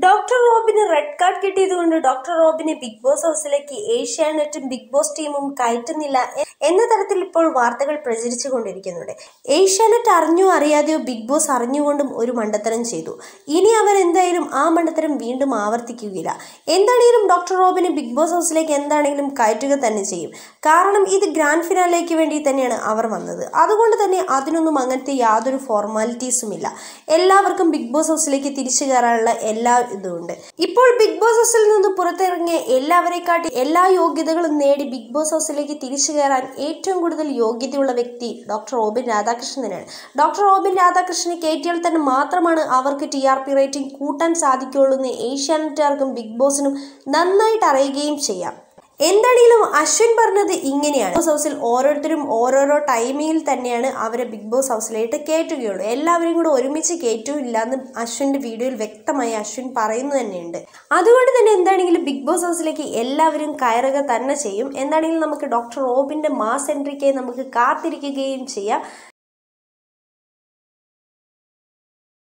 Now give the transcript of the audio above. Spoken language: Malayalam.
ഡോക്ടർ റോബിന് റെഡ് കാർഡ് കിട്ടിയതുകൊണ്ട് ഡോക്ടർ റോബിനെ ബിഗ് ബോസ് ഹൗസിലേക്ക് ഏഷ്യാനെറ്റും ബിഗ് ബോസ് ടീമും കയറ്റുന്നില്ല എന്ന തരത്തിൽ ഇപ്പോൾ വാർത്തകൾ പ്രചരിച്ചു കൊണ്ടിരിക്കുന്നുണ്ട്. ഏഷ്യാനെറ്റ് അറിഞ്ഞോ അറിയാതെയോ ബിഗ് ബോസ് അറിഞ്ഞുകൊണ്ടും ഒരു മണ്ടത്തരം ചെയ്തു. ഇനി അവർ എന്തായാലും ആ മണ്ടത്തരം വീണ്ടും ആവർത്തിക്കുകയില്ല. എന്താണെങ്കിലും ഡോക്ടർ റോബിനെ ബിഗ് ബോസ് ഹൗസിലേക്ക് എന്താണെങ്കിലും കയറ്റുക തന്നെ ചെയ്യും. കാരണം ഇത് ഗ്രാൻഡ് ഫിനാലേക്ക് വേണ്ടി തന്നെയാണ് അവർ വന്നത്. അതുകൊണ്ട് തന്നെ അതിനൊന്നും അങ്ങനത്തെ യാതൊരു ഫോർമാലിറ്റീസും ഇല്ല. എല്ലാവർക്കും ബിഗ് ബോസ് ഹൗസിലേക്ക് തിരിച്ചു കയറാനുള്ള എല്ലാ ഇതുണ്ട്. ഇപ്പോൾ ബിഗ് ബോസ് ഹൗസിൽ നിന്ന് പുറത്തിറങ്ങിയ എല്ലാവരെക്കാട്ടി എല്ലാ യോഗ്യതകളും നേടി ബിഗ് ബോസ് ഹൗസിലേക്ക് തിരിച്ചു കയറാൻ ഏറ്റവും കൂടുതൽ യോഗ്യതയുള്ള വ്യക്തി ഡോക്ടർ റോബിൻ രാധാകൃഷ്ണനാണ്. ഡോക്ടർ റോബിൻ രാധാകൃഷ്ണനെ കയറ്റിയാൽ തന്നെ മാത്രമാണ് അവർക്ക് TRP റേറ്റിംഗ് കൂട്ടാൻ സാധിക്കുകയുള്ളൂ എന്ന് ഏഷ്യാനെറ്റുകാർക്കും ബിഗ് ബോസിനും നന്നായിട്ട് അറിയുകയും ചെയ്യാം. എന്താണെങ്കിലും അശ്വിൻ പറഞ്ഞത് ഇങ്ങനെയാണ്, ബിഗ് ബോസ് ഹൗസിൽ ഓരോരുത്തരും ഓരോരോ ടൈമിങ്ങിൽ തന്നെയാണ് അവരെ ബിഗ് ബോസ് ഹൗസിലായിട്ട് കയറ്റുകയുള്ളൂ. എല്ലാവരെയും കൂടെ ഒരുമിച്ച് കയറ്റുമില്ല എന്ന് അശ്വിൻ്റെ വീഡിയോയിൽ വ്യക്തമായി അശ്വിൻ പറയുന്നു തന്നെയുണ്ട്. അതുകൊണ്ട് തന്നെ എന്താണെങ്കിലും ബിഗ് ബോസ് ഹൗസിലേക്ക് എല്ലാവരും കയറുക തന്നെ ചെയ്യും. എന്താണെങ്കിലും നമുക്ക് ഡോക്ടർ റോബിൻ്റെ മാസ് എൻട്രിക്കായി നമുക്ക് കാത്തിരിക്കുകയും ചെയ്യാം.